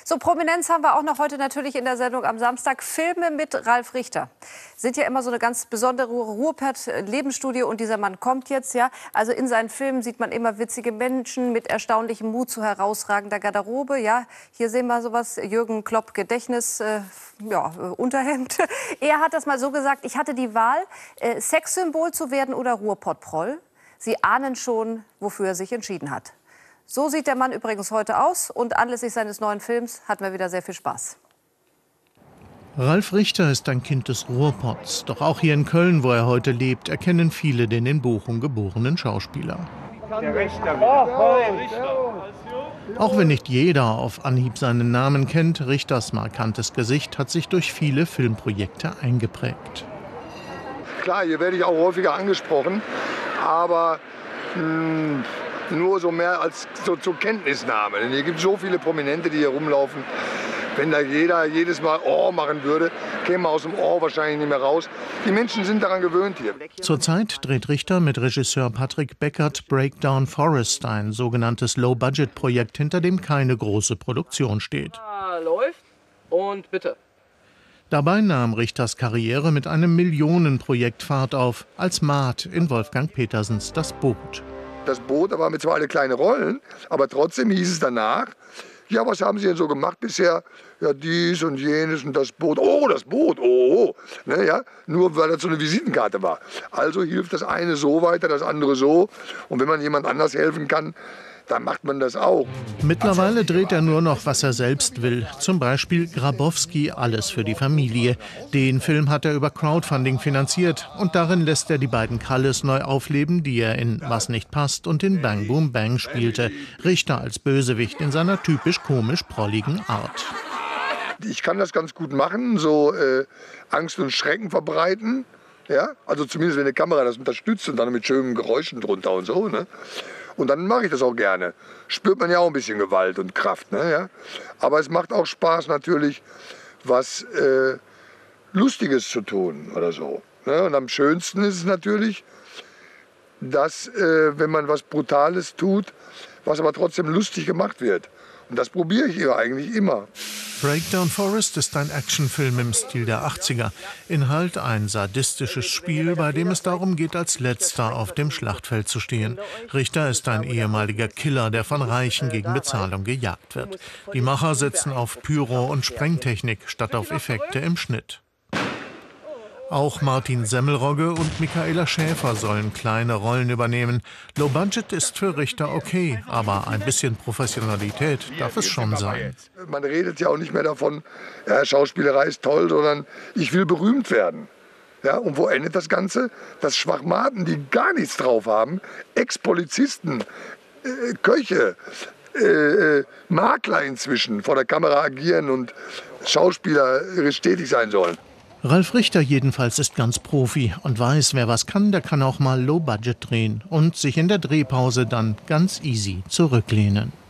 So, Prominenz haben wir auch noch heute natürlich in der Sendung am Samstag. Filme mit Ralf Richter. Sind ja immer so eine ganz besondere Ruhrpott-Lebensstudie und dieser Mann kommt jetzt, ja. Also in seinen Filmen sieht man immer witzige Menschen mit erstaunlichem Mut zu herausragender Garderobe, ja. Hier sehen wir sowas, Jürgen Klopp Gedächtnis, Unterhemd. Er hat das mal so gesagt, ich hatte die Wahl, Sexsymbol zu werden oder Ruhrpott-Proll. Sie ahnen schon, wofür er sich entschieden hat. So sieht der Mann übrigens heute aus und anlässlich seines neuen Films hatten wir wieder sehr viel Spaß. Ralf Richter ist ein Kind des Ruhrpotts. Doch auch hier in Köln, wo er heute lebt, erkennen viele den in Bochum geborenen Schauspieler. Der Richter. Auch wenn nicht jeder auf Anhieb seinen Namen kennt, Richters markantes Gesicht hat sich durch viele Filmprojekte eingeprägt. Klar, hier werde ich auch häufiger angesprochen, aber nur so mehr als so zur Kenntnisnahme. Denn hier gibt es so viele Prominente, die hier rumlaufen. Wenn da jeder jedes Mal Ohr machen würde, käme man aus dem Ohr wahrscheinlich nicht mehr raus. Die Menschen sind daran gewöhnt hier. Zurzeit dreht Richter mit Regisseur Patrick Beckert Breakdown Forest, ein sogenanntes Low-Budget-Projekt, hinter dem keine große Produktion steht. Läuft und bitte. Dabei nahm Richters Karriere mit einem Millionenprojekt Fahrt auf, als Maat in Wolfgang Petersens Das Boot. Das Boot, da waren zwar alle kleine Rollen, aber trotzdem hieß es danach, ja, was haben Sie denn so gemacht bisher? Ja, dies und jenes und das Boot. Oh, das Boot, oh. Ne, ja? Nur weil das so eine Visitenkarte war. Also hilft das eine so weiter, das andere so. Und wenn man jemand anders helfen kann, dann macht man das auch. Mittlerweile dreht er nur noch, was er selbst will. Zum Beispiel Grabowski, Alles für die Familie. Den Film hat er über Crowdfunding finanziert. Und darin lässt er die beiden Kralles neu aufleben, die er in Was nicht passt und in Bang Boom Bang spielte. Richter als Bösewicht in seiner typisch komisch-prolligen Art. Ich kann das ganz gut machen, so Angst und Schrecken verbreiten. Ja? Also zumindest, wenn eine Kamera das unterstützt und dann mit schönen Geräuschen drunter und so. Ne? Und dann mache ich das auch gerne. Spürt man ja auch ein bisschen Gewalt und Kraft. Ne, ja? Aber es macht auch Spaß natürlich, was Lustiges zu tun oder so. Ne? Und am schönsten ist es natürlich, dass wenn man was Brutales tut, was aber trotzdem lustig gemacht wird. Und das probiere ich hier eigentlich immer. Breakdown Forest ist ein Actionfilm im Stil der 80er. Inhalt ein sadistisches Spiel, bei dem es darum geht, als Letzter auf dem Schlachtfeld zu stehen. Richter ist ein ehemaliger Killer, der von Reichen gegen Bezahlung gejagt wird. Die Macher setzen auf Pyro- und Sprengtechnik statt auf Effekte im Schnitt. Auch Martin Semmelrogge und Michaela Schäfer sollen kleine Rollen übernehmen. Low Budget ist für Richter okay, aber ein bisschen Professionalität darf es schon sein. Man redet ja auch nicht mehr davon, ja, Schauspielerei ist toll, sondern ich will berühmt werden. Ja, und wo endet das Ganze? Dass Schwachmaten, die gar nichts drauf haben, Ex-Polizisten, Köche, Makler inzwischen vor der Kamera agieren und schauspielerisch tätig sein sollen. Ralf Richter jedenfalls ist ganz Profi und weiß, wer was kann, der kann auch mal Low Budget drehen und sich in der Drehpause dann ganz easy zurücklehnen.